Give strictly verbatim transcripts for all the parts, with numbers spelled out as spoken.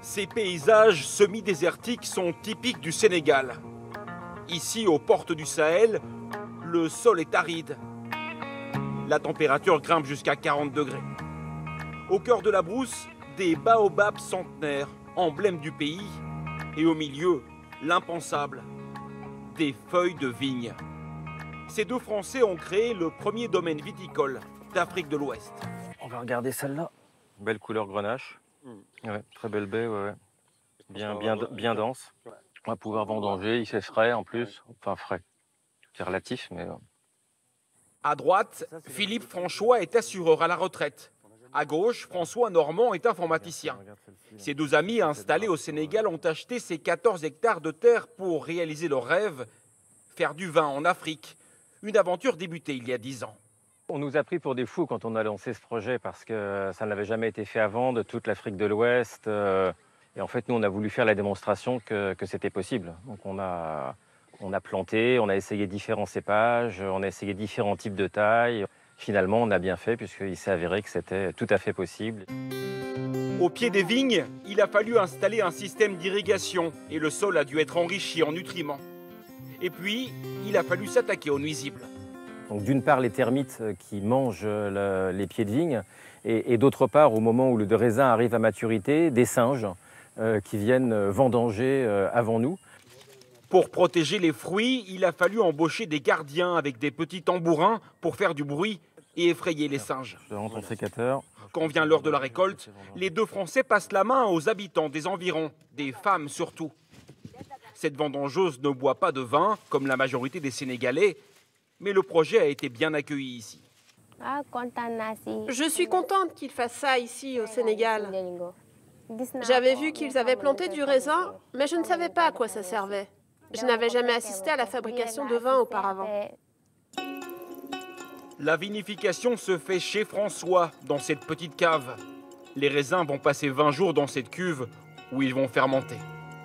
Ces paysages semi-désertiques sont typiques du Sénégal. Ici, aux portes du Sahel, le sol est aride. La température grimpe jusqu'à quarante degrés. Au cœur de la brousse, des baobabs centenaires, emblème du pays. Et au milieu, l'impensable, des feuilles de vigne. Ces deux Français ont créé le premier domaine viticole d'Afrique de l'Ouest. On va regarder celle-là. Belle couleur grenache. Mm. Ouais, très belle baie, ouais, ouais. Bien, bien, bien dense. On va pouvoir vendanger, il fait frais en plus. Enfin frais, c'est relatif, mais... À droite, Philippe François est assureur à la retraite. À gauche, François Normand est informaticien. Ces deux amis installés au Sénégal ont acheté ces quatorze hectares de terre pour réaliser leur rêve, faire du vin en Afrique. Une aventure débutée il y a dix ans. On nous a pris pour des fous quand on a lancé ce projet parce que ça n'avait jamais été fait avant de toute l'Afrique de l'Ouest. Et en fait, nous, on a voulu faire la démonstration que, que c'était possible. Donc on a, on a planté, on a essayé différents cépages, on a essayé différents types de tailles. Finalement, on a bien fait puisqu'il s'est avéré que c'était tout à fait possible. Au pied des vignes, il a fallu installer un système d'irrigation et le sol a dû être enrichi en nutriments. Et puis, il a fallu s'attaquer aux nuisibles. Donc d'une part, les termites qui mangent le, les pieds de vigne et, et d'autre part, au moment où le raisin arrive à maturité, des singes euh, qui viennent vendanger euh, avant nous. Pour protéger les fruits, il a fallu embaucher des gardiens avec des petits tambourins pour faire du bruit et effrayer les singes. Je rentre en sécateur. Quand vient l'heure de la récolte, les deux Français passent la main aux habitants des environs, des femmes surtout. Cette vendangeuse ne boit pas de vin, comme la majorité des Sénégalais, mais le projet a été bien accueilli ici. Je suis contente qu'ils fassent ça ici, au Sénégal. J'avais vu qu'ils avaient planté du raisin, mais je ne savais pas à quoi ça servait. Je n'avais jamais assisté à la fabrication de vin auparavant. La vinification se fait chez François, dans cette petite cave. Les raisins vont passer vingt jours dans cette cuve, où ils vont fermenter.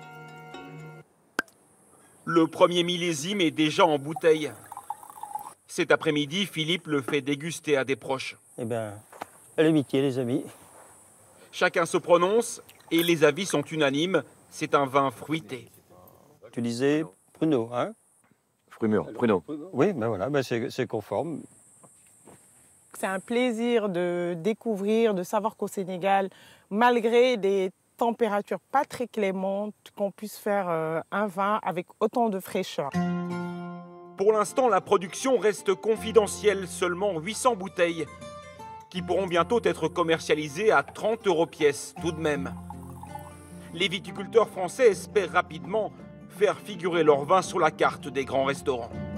Le premier millésime est déjà en bouteille. Cet après-midi, Philippe le fait déguster à des proches. Eh bien, à l'amitié, les amis. Chacun se prononce et les avis sont unanimes. C'est un vin fruité. Tu disais pruneau, hein? Fruit mûr, pruneau. Oui, ben voilà, ben c'est conforme. C'est un plaisir de découvrir, de savoir qu'au Sénégal, malgré des températures pas très clémentes, qu'on puisse faire euh, un vin avec autant de fraîcheur. Pour l'instant, la production reste confidentielle, seulement huit cents bouteilles, qui pourront bientôt être commercialisées à trente euros pièce, tout de même. Les viticulteurs français espèrent rapidement faire figurer leur vin sur la carte des grands restaurants.